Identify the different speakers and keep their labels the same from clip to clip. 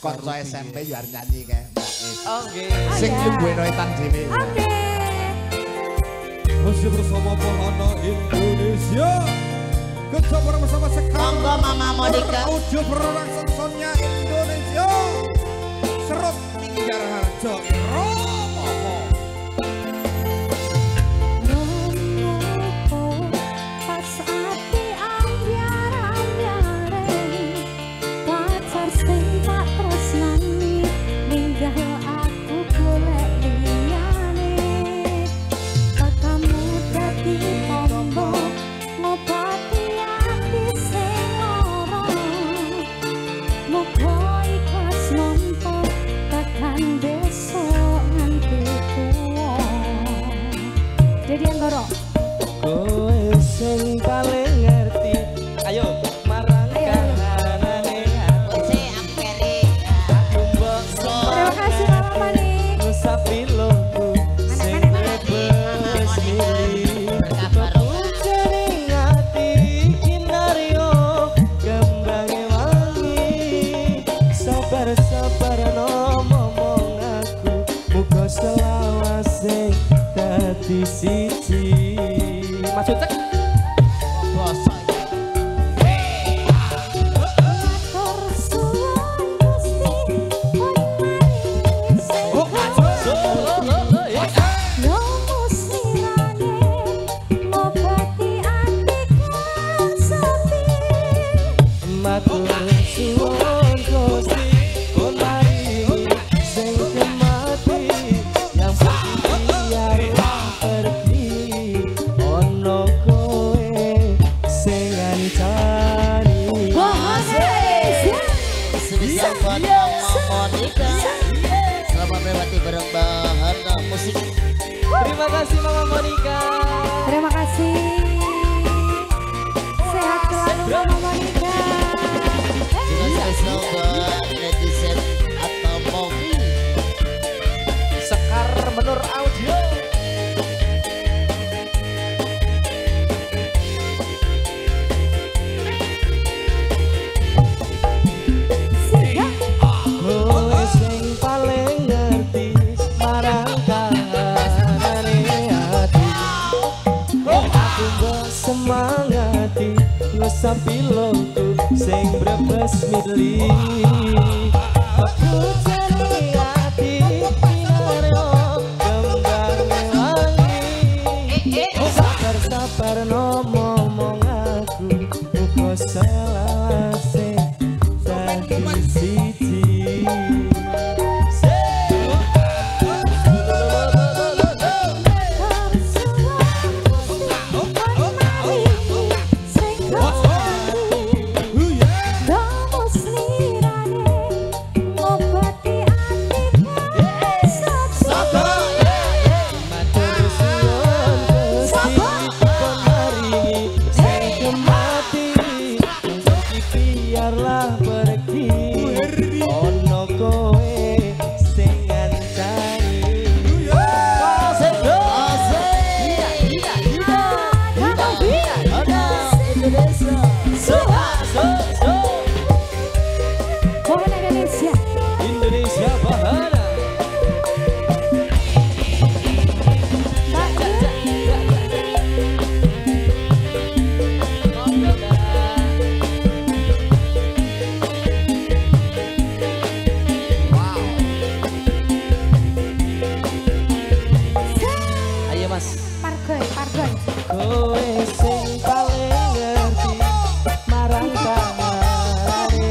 Speaker 1: kanca SMP yo arep nyanyi kae.
Speaker 2: Oh nggih.
Speaker 1: Sing nyembuhno etan dhewe.
Speaker 3: Oke.
Speaker 4: Masih bersama Pohana Indonesia. Kita bersama sekarang.
Speaker 1: Monggo Mama Monica.
Speaker 4: Audio production soundnya Indonesia. Serut Ninggar Harjo. Romo.
Speaker 3: Jadi yang gorok.
Speaker 2: Kowe sing paling ngerti. Ayo marang kahanane ati.
Speaker 1: Aku keri.
Speaker 3: Terima kasih Mama Manik.
Speaker 2: Ngusapi lombu sing bebas milih. Jaring ati kinario gembange wangi. Sabar-sabar ngomong aku. Muga selawase dadi siji. Maju cek. Bosok. Matur suwun Gusti kon maringi sing kemati yang biar pergi ono kowe sing ngancani
Speaker 1: Sebisa buat Mama Monica. Selamat melewati bareng Bahana musik.
Speaker 2: Terima kasih Mama Monica.
Speaker 3: Terima kasih. Sehat selalu Mama Monica.
Speaker 1: Juga spesial buat netizen atau Momi.
Speaker 2: Sekar Menur Audio. Kowe sing paling ngerti marang kahanane ati. Aku mbok semangati ngusapi lombu sing brebes milih. Aku jaring ati kinario gembange wangi. Sabar-sabar ngomong aku muga selawase dadi siji. Biarlah pergi ono kowe sing ngancani. Indonesia Bahana. Ayo Mas.
Speaker 3: Pargoy.
Speaker 2: Kowe sing paling ngerti marang kahanane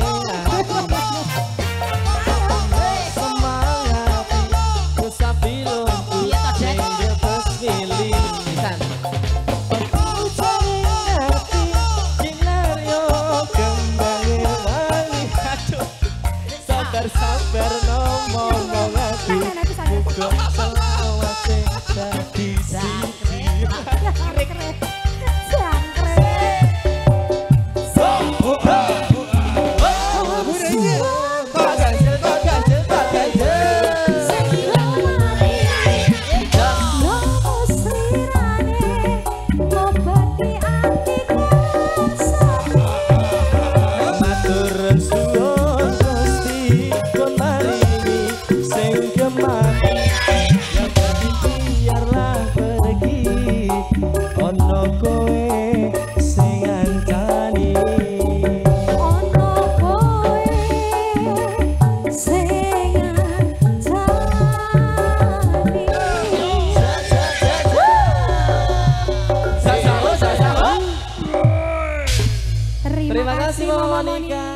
Speaker 2: ati. Semangati ngusapi lombu sing bebas milih. Aku jaring ati kinario gembange wangi. Aduh. Sabar-sabar ngomong aku. Muga selawase dadi siji.
Speaker 3: Keren.
Speaker 2: Matur suwun Gusti kon
Speaker 3: Monica.